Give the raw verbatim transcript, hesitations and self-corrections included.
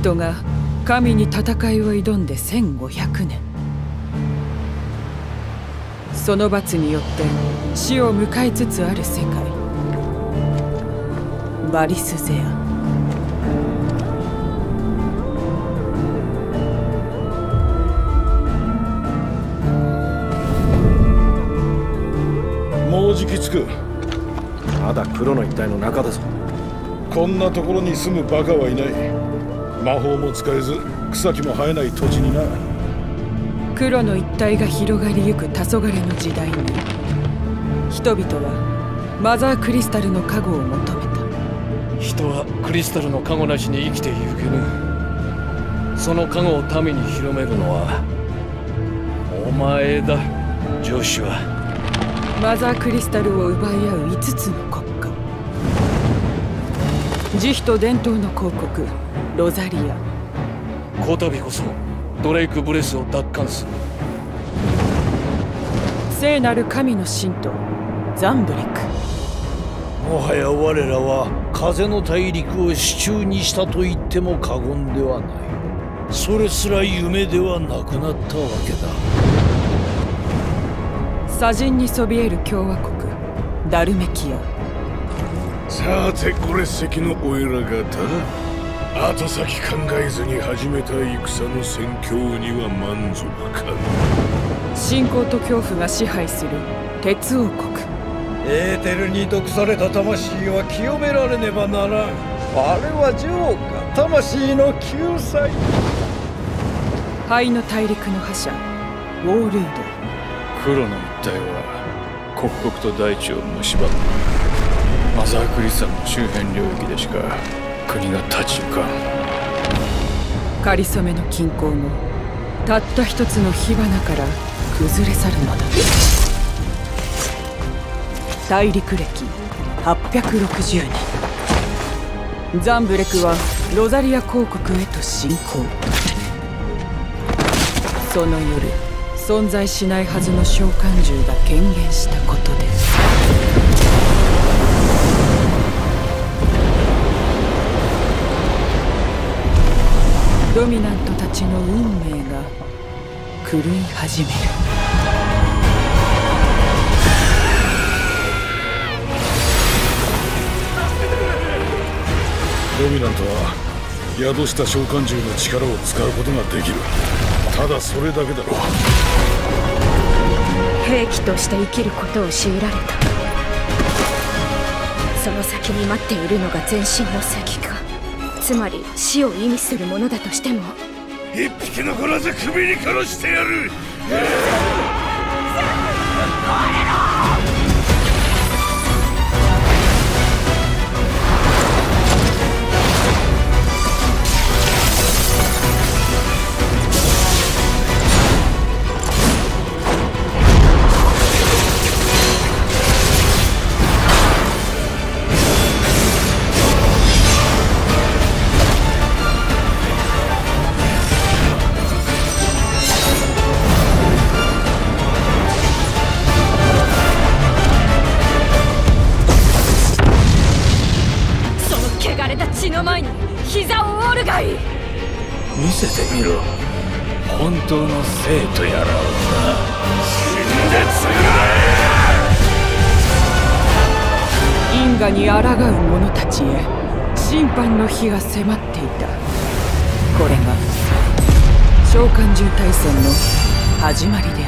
人が神に戦いを挑んでせんごひゃくねん。その罰によって死を迎えつつある世界、バリスゼア。 もうじき着く。まだ黒の一帯の中だぞ。こんなところに住むバカはいない。魔法も使えず草木も生えない土地にな。 黒の一帯が広がりゆく黄昏の時代に、人々はマザークリスタルの加護を求めた。 人はクリスタルの加護なしに生きていけぬ。その加護を民に広めるのはお前だ、ジョシュア。 マザークリスタルを奪い合う五つの国家、慈悲と伝統の広告ロザリア。 こたびこそドレイクブレスを奪還する。 聖なる神の信徒ザンブレク。 もはや我らは風の大陸を手中にしたと言っても過言ではない。それすら夢ではなくなったわけだ。 砂塵にそびえる共和国ダルメキア。 さてこれ席のお偉方、後先考えずに始めた戦の戦況には満足か。 信仰と恐怖が支配する鉄王国。 エーテルに毒された魂は清められねばならん。あれはジョーか、魂の救済。 灰の大陸の覇者ウォールード。 黒の一帯は刻々と大地を蝕む。マザークリスタルの周辺領域でしか国が立ち行かん。 かりそめの均衡もたった一つの火花から崩れ去るのだ。大陸歴はっぴゃくろくじゅうねん、ザンブレクはロザリア公国へと侵攻。その夜、存在しないはずの召喚獣が権限したことで、ドミナントたちの運命が狂い始める。 ドミナントは宿した召喚獣の力を使うことができる。ただそれだけだろう。 兵器として生きることを強いられた。その先に待っているのが全身の石化、つまり死を意味するものだとしても、 一匹残らず首に殺してやる。 血の前に膝を折るがいい。 見せてみろ、本当の生とやらをな。 死んで償え。因果に抗う者たちへ審判の日が迫っていた。これが召喚獣大戦の始まりで